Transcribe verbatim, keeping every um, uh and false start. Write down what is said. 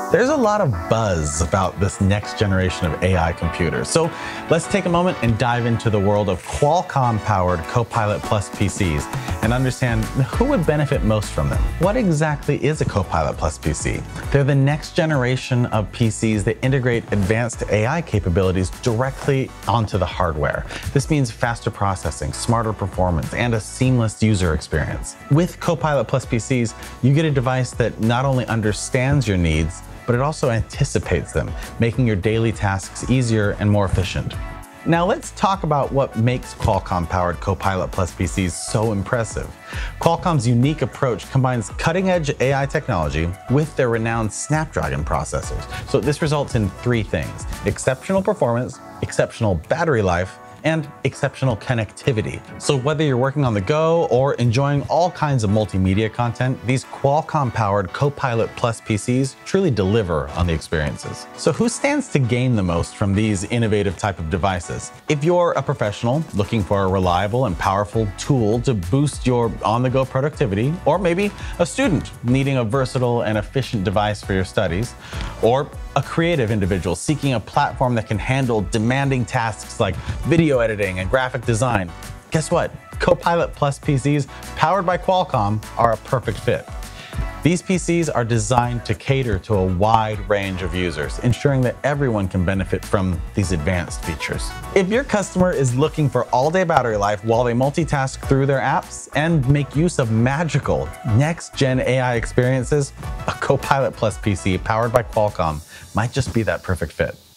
There's a lot of buzz about this next generation of A I computers. So let's take a moment and dive into the world of Qualcomm-powered Copilot Plus P Cs and understand who would benefit most from them. What exactly is a Copilot Plus P C? They're the next generation of P Cs that integrate advanced A I capabilities directly onto the hardware. This means faster processing, smarter performance, and a seamless user experience. With Copilot Plus P Cs, you get a device that not only understands your needs, but it also anticipates them, making your daily tasks easier and more efficient. Now let's talk about what makes Qualcomm-powered Copilot Plus P Cs so impressive. Qualcomm's unique approach combines cutting-edge A I technology with their renowned Snapdragon processors. So this results in three things: exceptional performance, exceptional battery life, and exceptional connectivity. So whether you're working on the go or enjoying all kinds of multimedia content, these Qualcomm-powered Copilot Plus P Cs truly deliver on the experiences. So who stands to gain the most from these innovative type of devices? If you're a professional looking for a reliable and powerful tool to boost your on-the-go productivity, or maybe a student needing a versatile and efficient device for your studies, or a creative individual seeking a platform that can handle demanding tasks like video editing and graphic design, guess what? Copilot Plus P Cs powered by Qualcomm are a perfect fit. These P Cs are designed to cater to a wide range of users, ensuring that everyone can benefit from these advanced features. If your customer is looking for all-day battery life while they multitask through their apps and make use of magical next-gen A I experiences, a Copilot Plus P C powered by Qualcomm might just be that perfect fit.